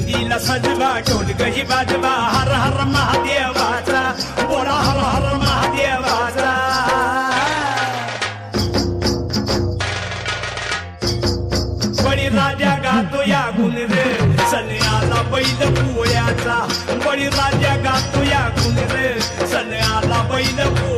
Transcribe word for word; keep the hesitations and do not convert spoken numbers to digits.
गल्लीला सजवा ढोलकही वाजवा हर हर महादेवाचा बोला हर हर महादेवाचा बळीराजा गातो या गुण रे सन्याला बैल पोळ्याचा बळीराजा गातो या गुण रे सन्याला बैल